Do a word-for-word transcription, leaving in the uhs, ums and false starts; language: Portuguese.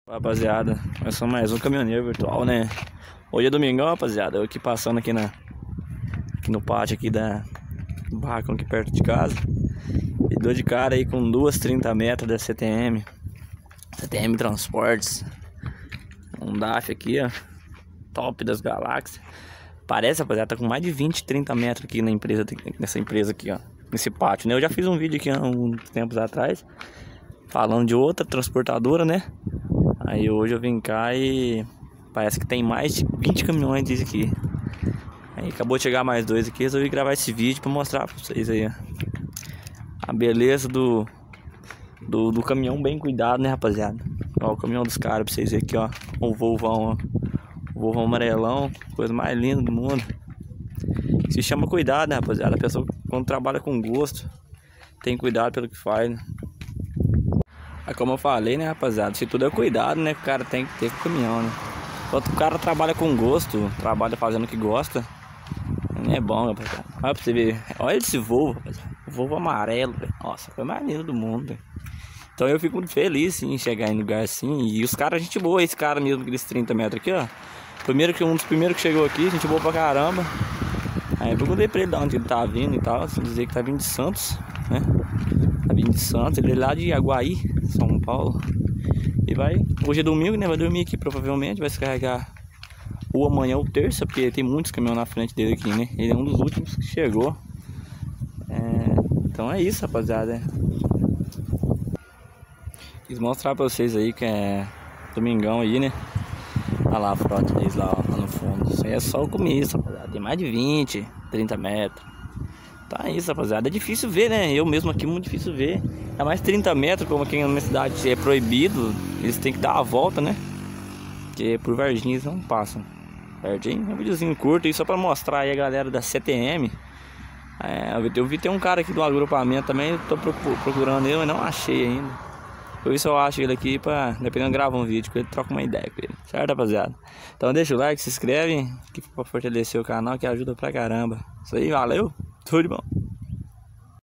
Rapaziada, nós somos mais um caminhoneiro virtual, né? Hoje é domingão, rapaziada. Eu aqui passando aqui, na, aqui no pátio aqui da do barracão aqui perto de casa. E dou de cara aí com duas trinta metros da C T M C T M Transportes. Um D A F aqui, ó. Top das galáxias. Parece, rapaziada, tá com mais de vinte, trinta metros aqui na empresa, nessa empresa aqui, ó. Nesse pátio, né? Eu já fiz um vídeo aqui há uns tempos atrás falando de outra transportadora, né? Aí hoje eu vim cá e parece que tem mais de vinte caminhões disso aqui. Aí acabou de chegar mais dois aqui, resolvi gravar esse vídeo pra mostrar pra vocês aí, ó. A beleza do, do, do caminhão bem cuidado, né, rapaziada? Ó, o caminhão dos caras pra vocês verem aqui, ó. O Volvão, ó. O Volvão amarelão, coisa mais linda do mundo. Se chama cuidado, né, rapaziada? A pessoa quando trabalha com gosto tem cuidado pelo que faz, né? É como eu falei, né, rapaziada? Se tudo é cuidado, né, que o cara tem que ter com o caminhão, né? Enquanto o cara trabalha com gosto, trabalha fazendo o que gosta, não é bom, rapaziada. Olha pra você ver. Olha esse Volvo, rapaziada. O Volvo amarelo, velho. Nossa, foi mais lindo do mundo, velho. Então eu fico muito feliz, sim, em chegar em lugar assim. E os caras, gente boa, esse cara mesmo, aqueles trinta metros aqui, ó. Primeiro que um dos primeiros que chegou aqui, gente boa pra caramba. Aí eu perguntei pra ele de onde ele tá vindo e tal. Assim, dizer que tá vindo de Santos, né? Tá vindo de Santos, ele é lá de Aguaí, São Paulo. E vai, hoje é domingo, né? Vai dormir aqui provavelmente, vai se carregar ou amanhã ou terça, porque tem muitos caminhões na frente dele aqui, né? Ele é um dos últimos que chegou. É, então é isso, rapaziada. Quis mostrar pra vocês aí que é domingão aí, né? Olha lá a frota deles lá, ó, lá no fundo. Isso aí é só o começo, rapaziada. Tem mais de vinte, trinta metros. Tá isso, rapaziada. É difícil ver, né? Eu mesmo aqui, muito difícil ver. É mais trinta metros, como aqui na minha cidade é proibido. Eles têm que dar a volta, né? Porque por Varginha eles não passam. Certinho? É um videozinho curto aí só pra mostrar aí a galera da C T M. É, eu vi tem um cara aqui do agrupamento também. Eu tô procurando ele, mas não achei ainda. Por isso eu acho ele aqui pra, dependendo, gravar um vídeo com ele, troca uma ideia com ele. Certo, rapaziada? Então deixa o like, se inscreve, que pra fortalecer o canal, que ajuda pra caramba. Isso aí, valeu, tudo de bom.